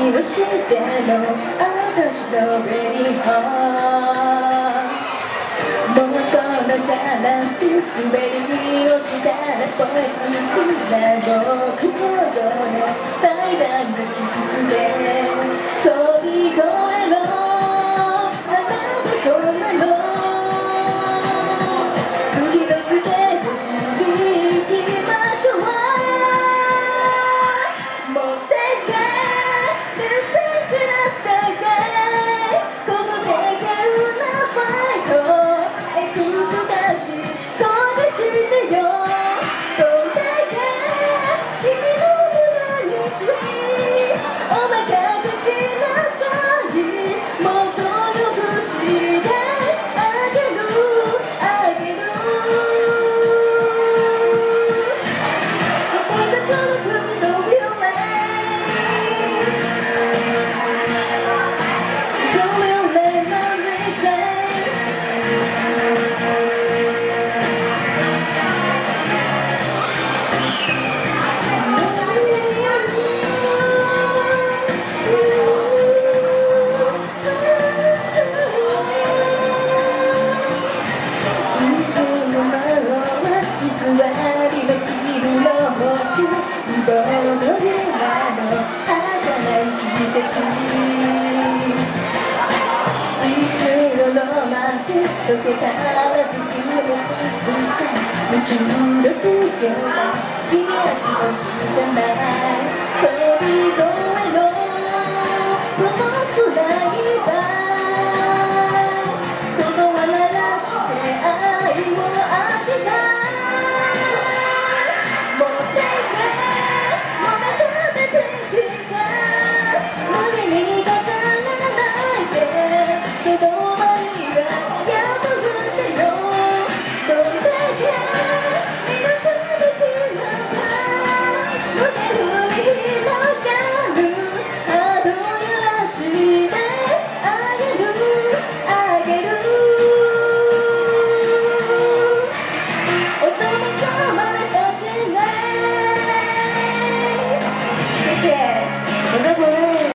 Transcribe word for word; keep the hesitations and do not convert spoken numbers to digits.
をしての私のベリーハー妄想のガラス滑り落ちたらポイズンな僕ほどね大胆なキスで飛び越えろあなたこんなの次のステージに行きましょう持ってけメッセージ出してけこのでけうなファイトエクソだし飛びしてよ飛んでけ君の胸にスイーお任せしなさいもっとよくしてあげるあげるI think I'm gonna put it over your leg Go your leg every day偽りの君の星リボンのヘラの儚い奇跡一瞬のロマンで溶けたらずっと夢中の不条が地に足をつかない飛び越